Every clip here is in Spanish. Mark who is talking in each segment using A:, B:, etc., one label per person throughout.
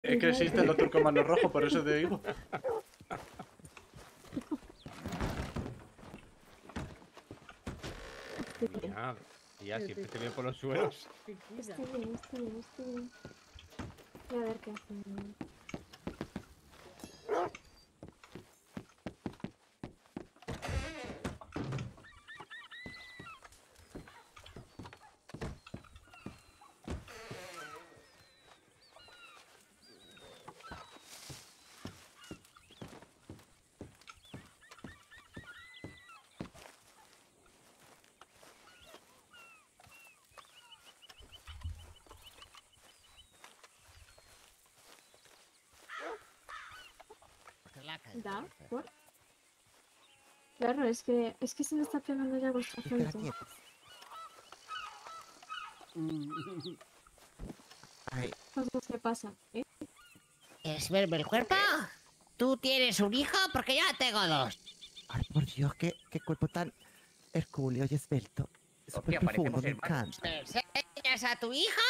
A: Es que existe el doctor con mano rojo, por eso te digo.
B: Ya, ya siempre te veo por los suelos.
C: Estoy bien, estoy bien, estoy bien. Voy a ver qué hacen. ¿Da? ¿Por? Claro, es que se me está pegando ya vuestra frente.
D: Ay,
C: ¿Qué pasa? ¿Eh?
E: ¿Quieres verme el cuerpo? ¿Tú tienes un hijo? Porque yo tengo dos.
D: ay, por Dios, qué cuerpo tan hercúleo y esbelto. Súper profundo, me encanta.
E: ¿Me enseñas a tu hijo?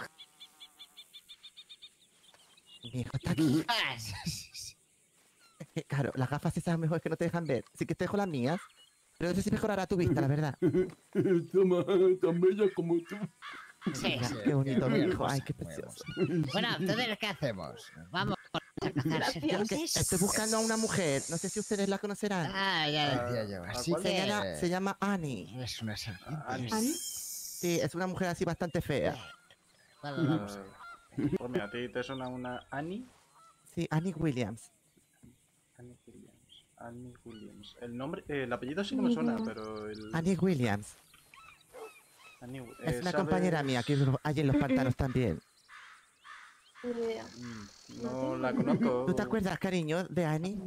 D: Mi hijo está aquí.
E: Ah,
D: Es que, claro, las gafas esas mejor que no te dejan ver. Sí que te dejo las mías, pero no sé si mejorará tu vista, la verdad.
F: Tan bella como tú.
E: sí,
D: Mira,
E: sí.
D: qué bonito mi
E: Muy
D: hijo, ay,
E: hermosa,
D: qué
E: muy
D: precioso.
E: Bueno, entonces, ¿qué hacemos? Vamos a cazar serpientes.
D: Estoy buscando a una mujer, no sé si ustedes la conocerán.
E: Ah, ya decía yo. Así
A: cuál?
E: que...
D: Se llama Annie.
E: Es una serpiente.
C: ¿Ani?
D: Sí, es una mujer así bastante fea.
E: Bueno, vamos a ver.
A: Pues mira, ¿a ti te suena una Annie?
D: Sí, Annie Williams.
A: Annie Williams. Annie Williams. El nombre, el apellido sí que me suena, pero el...
D: Annie Williams.
A: Annie,
D: Es una
A: ¿sabes?
D: compañera mía que hay en los pantanos también.
C: Ni idea.
A: No la conozco.
D: ¿Tú te acuerdas, cariño, de Annie?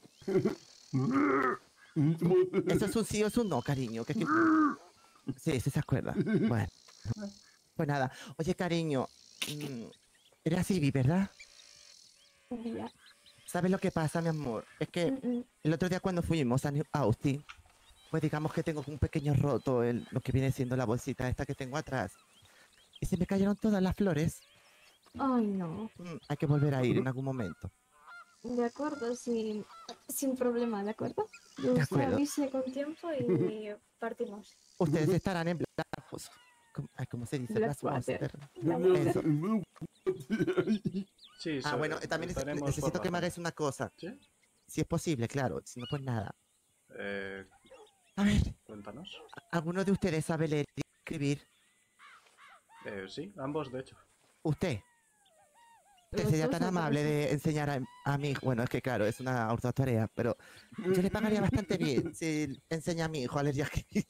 D: Eso es un sí o es un no, cariño. Sí, sí se acuerda. Bueno. Pues nada. Oye, cariño. Eres Ivy, ¿verdad?
C: Ya.
D: ¿Sabes lo que pasa, mi amor? Es que el otro día cuando fuimos a New Austin, pues digamos que tengo un pequeño roto en lo que viene siendo la bolsita esta que tengo atrás. Y se me cayeron todas las flores.
C: Ay, no.
D: Hay que volver a ir en algún momento.
C: De acuerdo, sin problema, ¿de acuerdo? Yo
D: De
C: os
D: acuerdo.
C: avise con tiempo y partimos.
D: Ustedes estarán en Blackhouse. ¿Cómo se dice?
C: Blackwater.
D: Eso.
A: Sí,
D: Bueno, también
A: estaremos
D: necesito
A: por
D: que me
A: la-
D: hagáis una cosa.
A: ¿Sí?
D: Si es posible, claro. Si no, pues nada.
A: Eh,
D: A ver,
A: cuéntanos.
D: ¿alguno de ustedes sabe leer y escribir?
A: Sí, ambos de hecho.
D: ¿Usted? Usted
C: Los
D: sería
C: dos,
D: tan
C: me
D: amable
C: parece.
D: de enseñar a mi hijo. Bueno, es que claro, es una autotarea, pero yo le pagaría bastante bien si enseña a mi hijo a leer y a escribir.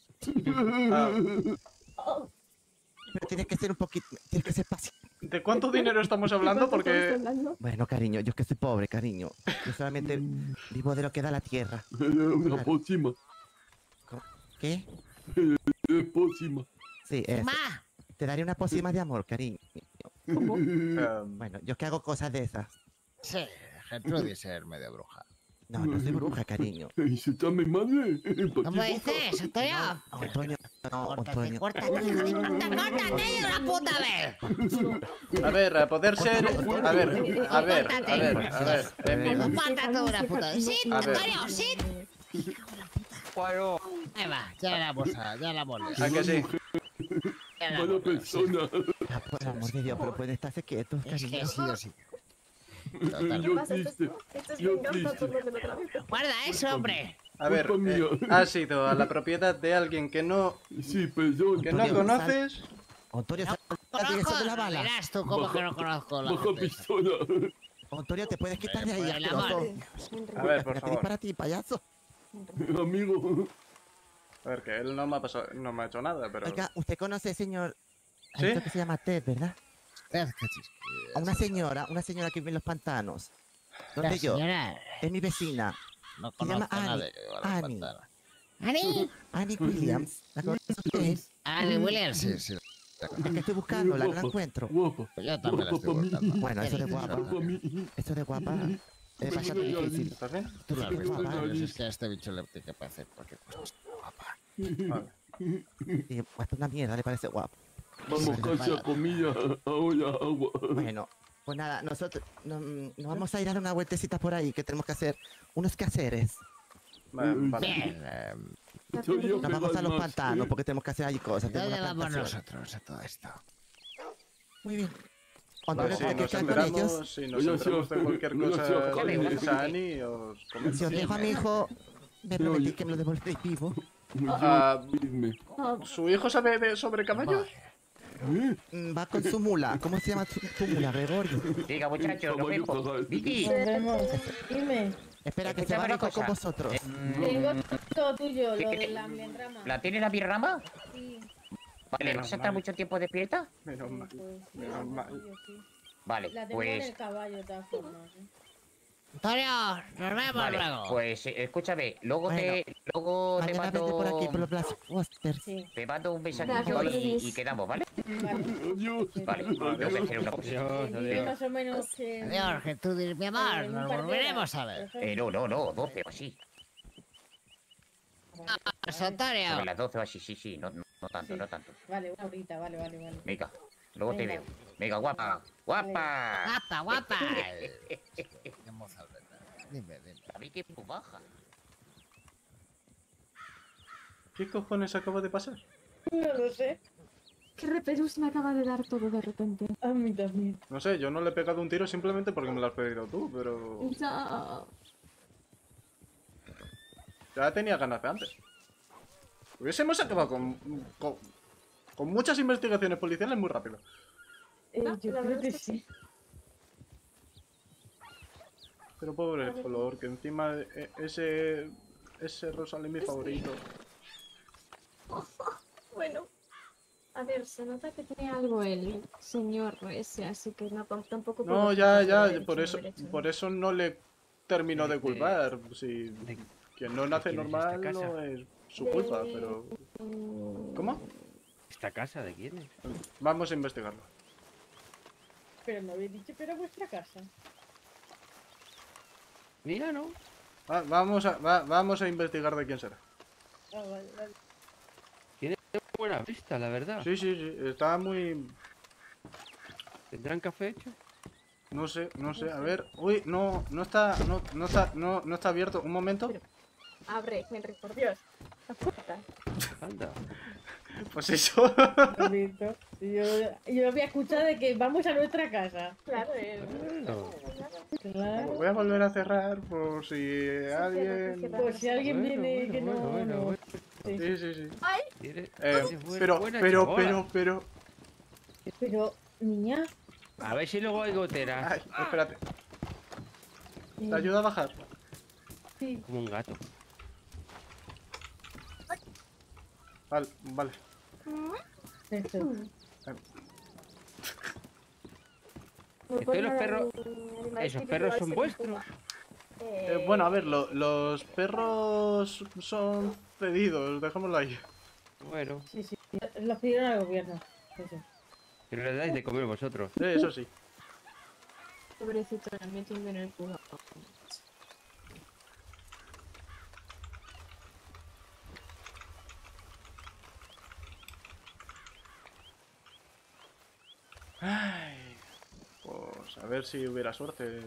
A: Ah,
D: Pero tiene que ser un poquito, tiene que ser paciente.
A: ¿de cuánto dinero estamos hablando?
C: ¿Cuánto estamos
A: Porque...
C: hablando?
D: Bueno, cariño, yo es que soy pobre, cariño. Yo solamente vivo de lo que da la tierra.
F: Una pócima.
D: ¿Qué?
F: Pócima.
D: Sí, eso.
E: ¡Ma!
D: Te daré una pócima de amor, cariño.
C: ¿Cómo?
D: Bueno, yo que hago cosas de esas.
E: Sí, Gertrudis es ser medio bruja.
D: No, no soy bruja, cariño.
F: ¿Insulta a mi madre?
E: ¿Cómo dices, Antonio?
D: Antonio, no,
E: Córtate,
D: Antonio.
E: córtate, córtate de una puta vez.
A: A ver, a poder ser... A ver, a ver, a ver, a ver.
E: Córtate de una puta vez. Sí,
A: A ver.
E: Antonio, sí.
B: Bueno,
E: Ahí va, ya la hemos liado.
A: ¿A que sí?
E: Ya la
F: Mala
E: hemos liado, sí.
F: persona.
D: Ah, por el amor de Dios, pero pueden estarse quietos,
E: Es que
D: cariño.
E: sí o sí.
C: ¿Qué
F: Yo
C: pasa?
F: triste.
C: Esto es
F: Yo
C: venganza
F: triste.
C: por lo de la otra vez.
E: Guarda eso, hombre.
A: A ver,
F: Culpa mía.
A: has ido a la propiedad de alguien que no
F: Sí, perdón.
A: que no
D: Antonio,
A: conoces.
D: Antonio,
E: No
D: sal la dirección
E: conozco,
D: de la bala.
E: verás tú cómo que no conozco la
F: Baja
E: gente.
F: pistola.
D: Antonio, ¿te puedes quitar de ahí,
E: Por el
D: asqueroso?
E: amor.
A: A ver, por
D: ¿Qué
A: favor.
D: para ti, payaso?
F: Amigo.
A: A ver, que él no me ha pasado, no me ha hecho nada, pero...
D: Oiga, usted conoce, señor...
A: ¿Sí?
D: Esto que se llama Ted, ¿verdad?
E: Ted, qué chis-
D: A una señora que vive en los pantanos.
E: La
D: Donde yo,
E: señora
D: es mi vecina.
E: no
D: Se llama
E: conozco a
D: Annie.
E: nadie que viva en
D: Annie.
E: los pantanos. ¿Annie?
D: Annie Williams. ¿La conoce usted?
E: Annie Williams, sí, sí.
D: Es que estoy buscándola, no la encuentro.
F: Guapa.
E: Yo también la estoy
F: Guapa mí.
E: buscando.
D: Bueno, eso de
E: Sí,
D: guapa.
F: Guapa mí.
D: Eso de guapa es bastante difícil.
A: ¿Estás bien?
D: Tú
E: Claro,
D: eres guapa.
E: pero si es que a este bicho le tiene que parecer cualquier cosa. Guapa.
A: Vale.
D: Y hasta una mierda le parece guapa.
F: Vamos, casa, comida, ahora agua.
D: Bueno, Pues nada, nosotros nos vamos a ir a dar una vueltecita por ahí, que tenemos que hacer unos quehaceres.
A: Vale.
E: Bien.
F: Soy yo
D: Nos
F: que
D: vamos a los
F: más,
D: pantanos
F: ¿eh?
D: porque tenemos que hacer allí cosas. tengo
E: ¿Dónde
D: una
E: vamos
D: plantación.
E: nosotros a todo esto?
D: Muy bien.
A: Vale,
D: Antonio,
A: si
D: ¿te
A: nos
D: quieres quedar con ellos?
A: enteramos, si nos
F: Oye,
A: enteramos de
F: sí,
A: cualquier
F: oye,
A: cosa
F: sí,
A: de
E: oye.
A: Sani, os comento.
D: Si os dejo a mi hijo, me
F: Sí,
D: prometí
F: oye.
D: que me lo devolveréis vivo.
A: Ah,
F: Dime.
C: Oh,
A: ¿Su hijo sabe sobre caballos?
F: ¿Eh?
D: Va con su mula. ¿Cómo se llama tu mula, Gregorio?
E: Diga, muchachos, nos
F: Caballo
E: vemos.
F: cagado.
E: Vicky,
G: Nos vemos. Dime,
D: Espera, que se
E: Escúchame
D: va
E: una
D: Nico con
E: cosa.
D: vosotros.
G: tengo todo tuyo, lo
E: ¿Qué-
G: de la almendrama.
E: ¿la tiene la birrama?
G: Sí,
E: Vale, ¿vas a estar mucho tiempo despierta?
A: Menos mal.
G: pues sí,
A: Menos mal.
G: yo sí.
E: Vale,
G: La tengo en
E: pues...
G: el caballo, de todas formas. ¿eh?
E: Antonio, nos vemos luego. Pues escúchame, luego
D: Bueno,
E: luego te
D: Mañana vete por aquí, por
E: mando,
D: los Blas Fosters.
G: Sí,
E: te mando un mensajillo
C: Gracias.
E: y quedamos, ¿vale?
G: vale.
F: Adiós.
E: Vale, tengo que hacer una cosa.
B: Adiós,
G: Dime
B: adiós.
G: más o menos que...
E: Adiós, Gertrudis, mi amor,
G: en un
E: nos
G: par de
E: volveremos
G: horas,
E: a ver.
G: por ejemplo.
E: No, 12 o así.
G: Vale,
E: Sobre las 12 o así, sí, no tanto,
G: Sí.
E: no tanto.
G: vale, una horita, vale.
E: Venga, luego te
G: Venga.
E: veo. Venga, guapa, guapa.
H: Guapa.
E: La vi que es muy baja.
A: ¿Qué cojones acaba de pasar?
G: No lo sé,
C: qué repelús me acaba de dar todo de repente.
G: a mí también.
A: No sé, yo no le he pegado un tiro simplemente porque me lo has pedido tú, pero...
C: Ya.
A: Ya tenía ganas de antes. Hubiésemos acabado con muchas investigaciones policiales muy rápido.
G: Yo
C: la
G: creo
C: verdad
G: que
C: es que
G: sí.
A: Pero pobre el color, que encima ese rosa es mi favorito.
C: Bueno. A ver, se nota que tiene algo el señor ese, así que no, tampoco...
A: No,
C: puedo
A: ya,
C: juzgarle
A: por
C: derecho.
A: eso no le termino de
B: De-
A: culpar. Si
B: de-
A: quien no nace
B: quién es
A: normal
B: esta casa?
A: no es su culpa, pero... ¿Cómo?
B: ¿Esta casa de quién es?
A: Vamos a investigarlo.
G: Pero no habéis dicho que era vuestra casa.
B: Mira, ¿no?
A: Vamos a investigar de quién será.
G: Ah, vale.
B: Tiene buena vista, la verdad.
A: Sí, está muy...
B: ¿Tendrán café hecho?
A: No sé, a ver... Uy, no está abierto. Un momento.
C: Abre, Henry, por Dios. La puerta.
B: Anda.
A: Pues eso.
G: Bonito. Yo había escuchado de que vamos a nuestra casa.
C: Claro,
B: Bueno,
G: Claro.
A: Voy a volver a cerrar por si alguien...
G: Pues si alguien
B: bueno,
G: viene que no...
B: bueno,
G: no.
B: bueno.
A: Sí.
B: Tiene-
A: Eh,
B: tiene buena chabola.
A: pero...
G: Pero, niña...
B: A ver si luego hay goteras.
A: Ay, espérate. ¿Te ayuda a bajar?
G: Sí.
B: Como un gato.
A: Vale.
G: Eso.
B: Entonces los perros... ¿Esos perros son vuestros?
A: Bueno, a ver, los perros son cedidos, dejémoslo ahí.
B: Bueno,
G: Sí. Lo pidieron al gobierno. Eso.
B: pero le dais de comer vosotros.
A: Eso sí.
C: Pobrecito, le metí un en el culo.
A: Ay, pues a ver si hubiera suerte.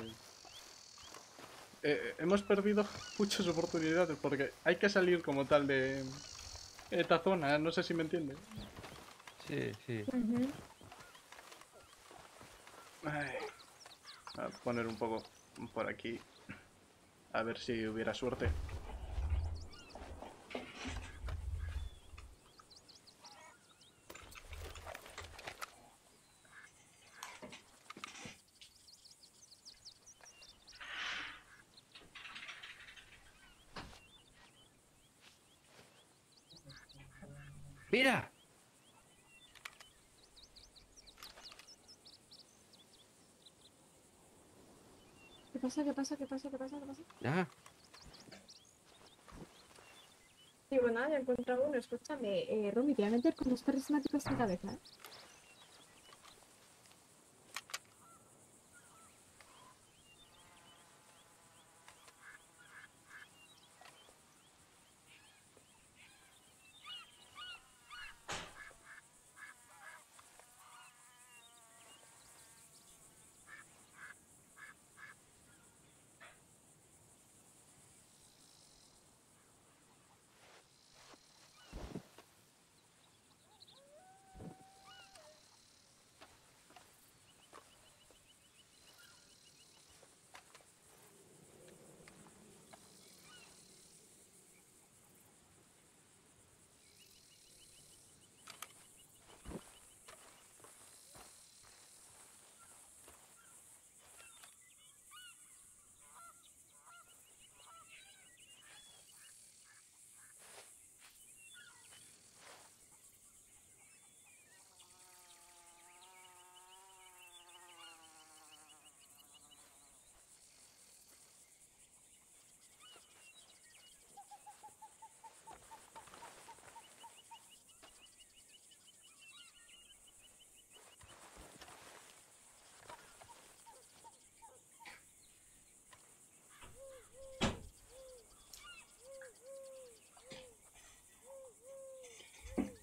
A: Hemos perdido muchas oportunidades porque hay que salir como tal de esta zona, no sé si me entiende.
B: Sí.
A: Ay, voy a poner un poco por aquí. A ver si hubiera suerte.
B: ¡Mira!
C: ¿Qué pasa?
B: Ah,
C: Digo, nada, ya he encontrado uno. Escúchame, Romy, te voy a meter con los carismáticos en cabeza, ¿eh?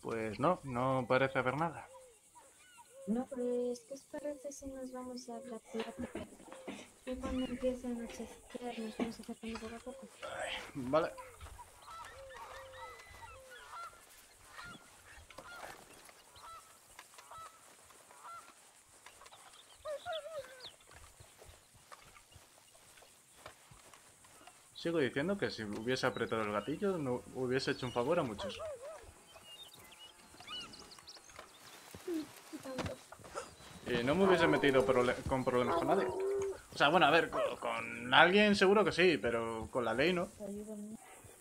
A: Pues no, no parece haber nada.
G: No,
C: Pues, ¿qué os parece si nos vamos a Black Plaza? Y cuando empiece a anochecer nos vamos acercando poco a poco.
A: Vale. Sigo diciendo que si hubiese apretado el gatillo no hubiese hecho un favor a muchos.
C: Y tanto.
A: Y no me hubiese metido con problemas con nadie. O sea, bueno, a ver, con alguien seguro que sí, pero con la ley no.
G: ayúdame.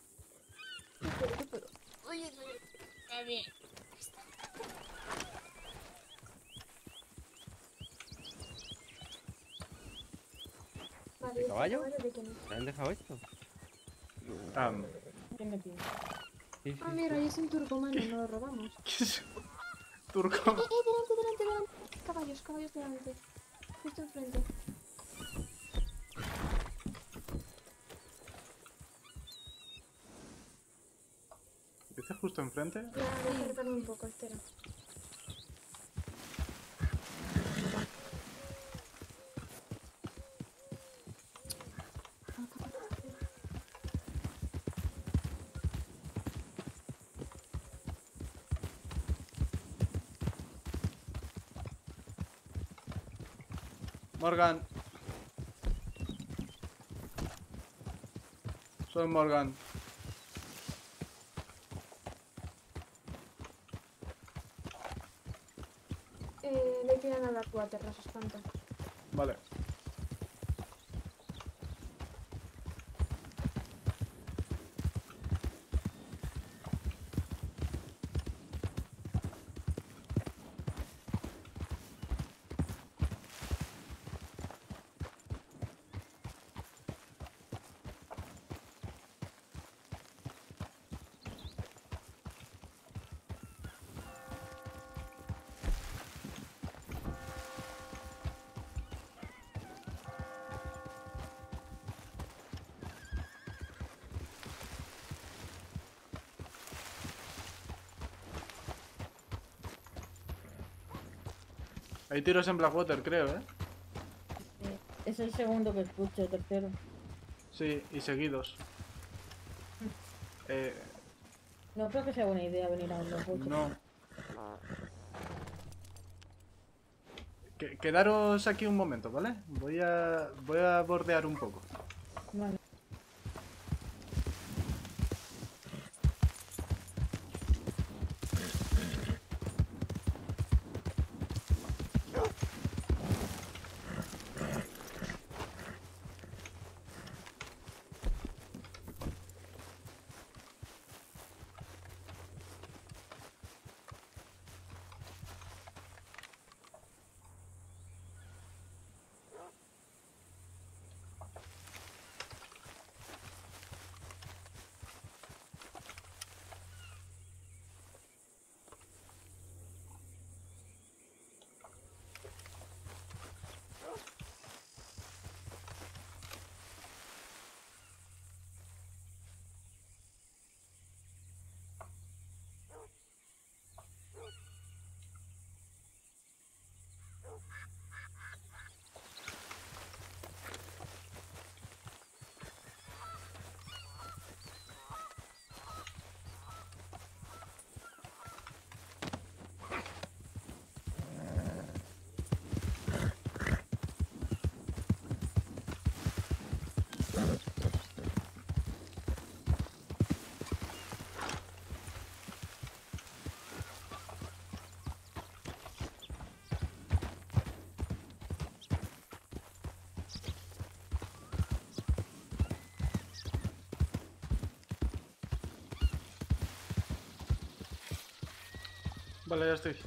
C: Vale, ¿y este
B: caballo?
C: de quién es?
B: ¿Me han dejado esto?
A: Ah,
G: ¿Qué me tiene?
B: Sí, sí,
C: Ah, mira, ahí es un turcomano, no lo robamos.
A: ¿qué es? Turco.
C: Delante. Caballos delante. Justo enfrente.
A: ¿Dice justo enfrente?
C: Ya, voy a acercarme un poco, espera.
A: Morgan. Soy Morgan.
C: Le tiran a Blackwater, los espanta.
A: Vale. Hay tiros en Blackwater, creo, ¿eh?
G: Es el segundo que escucho, tercero.
A: Sí, y seguidos.
G: No creo que sea buena idea venir a un escucho.
A: No. Quedaros aquí un momento, ¿vale? Voy a bordear un poco.
G: Vale.
A: Vale, ya estoy.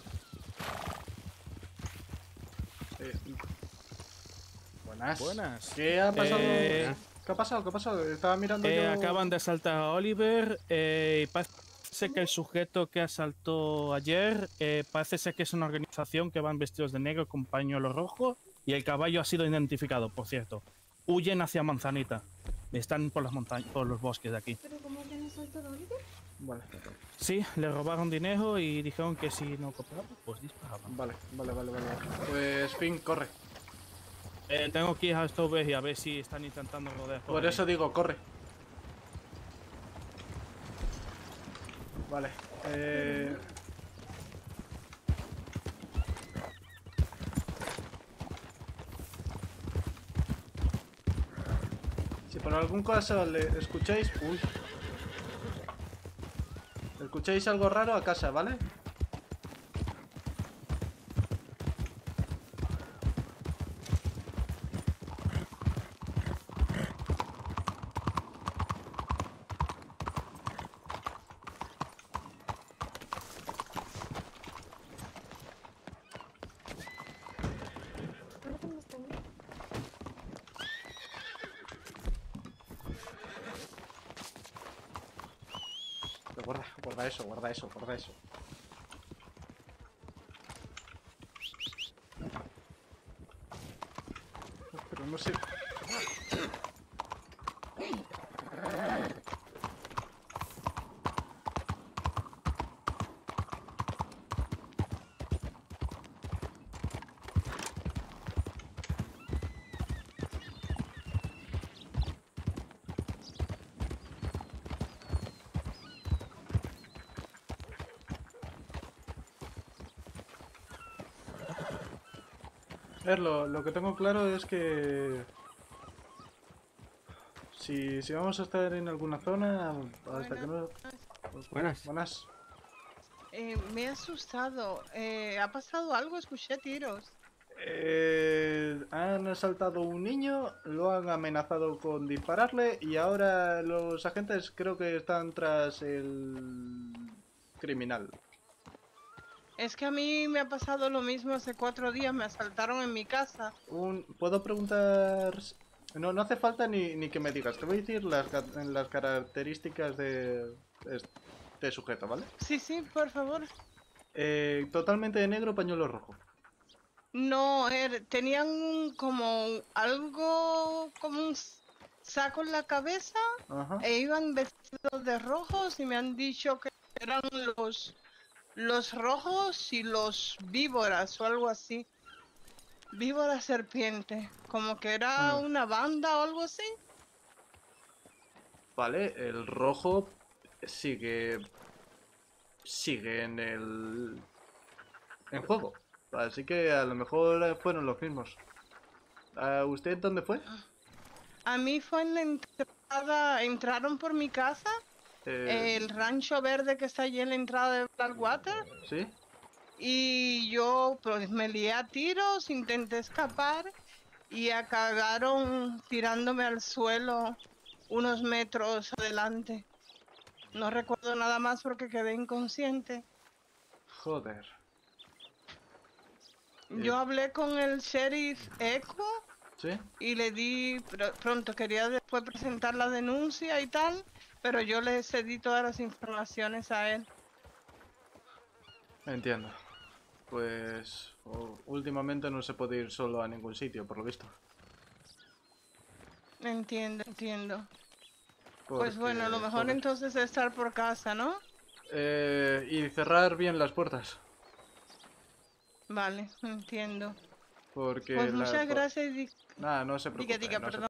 A: Buenas.
H: Buenas.
A: ¿Qué ha pasado?
H: Eh,
A: ¿Qué ha pasado? ¿Qué ha pasado? Estaba mirando yo...
H: Acaban de asaltar a Oliver y parece que el sujeto que asaltó ayer parece ser que es una organización que van vestidos de negro con pañuelo rojo y el caballo ha sido identificado, por cierto. Huyen hacia Manzanita. Están por las montañas, por los bosques de aquí.
C: ¿Pero cómo que han asaltado a Oliver?
A: Vale,
H: Sí, le robaron dinero y dijeron que si no cooperaba, pues disparaban.
A: vale. Pues, Finn, corre.
H: Tengo que ir a Stove y a ver si están intentando rodear.
A: Por
H: ahí.
A: eso digo, corre. Vale. Si por algún caso le escucháis... Uy. Escucháis algo raro a casa, ¿vale?
C: Ahora dónde están.
A: Guarda eso, guarda eso, guarda eso. Pero no sé... A ver, lo que tengo claro es que... Si vamos a estar en alguna zona, hasta que no...
B: Buenas.
A: Buenas.
I: Me he asustado. ¿Ha pasado algo? Escuché tiros.
A: Han asaltado a un niño, lo han amenazado con dispararle y ahora los agentes creo que están tras el criminal.
I: Es que a mí me ha pasado lo mismo hace 4 días. Me asaltaron en mi casa.
A: ¿Puedo preguntar? No hace falta ni que me digas. Te voy a decir las características de este sujeto, ¿vale?
I: Sí, sí, por favor.
A: Totalmente de negro, pañuelo rojo.
I: No, tenían como algo, como un saco en la cabeza
A: Ajá.
I: e iban vestidos de rojos y me han dicho que eran los rojos y los víboras o algo así. Víbora serpiente, como que era una banda o algo así.
A: Vale, el rojo sigue en juego. Así que a lo mejor fueron los mismos. ¿Usted dónde fue?
I: A mí fue en la entrada, entraron por mi casa, el rancho verde que está allí en la entrada de Blackwater.
A: ¿Sí?
I: Y yo pues me lié a tiros, intenté escapar y acabaron tirándome al suelo unos metros adelante. No recuerdo nada más porque quedé inconsciente.
A: Joder.
I: Yo hablé con el sheriff Echo
A: ¿Sí?
I: y le di, pronto quería después presentar la denuncia y tal, pero yo le cedí todas las informaciones a él.
A: Entiendo. Pues últimamente no se puede ir solo a ningún sitio, por lo visto.
I: Entiendo.
A: Porque,
I: Pues bueno, lo mejor
A: joder.
I: entonces es estar por casa, ¿no?
A: Y cerrar bien las puertas.
I: Vale, entiendo.
A: Porque
I: Pues muchas gracias.
A: Nada, no se preocupe.
I: Diga,
A: no se
I: perdón.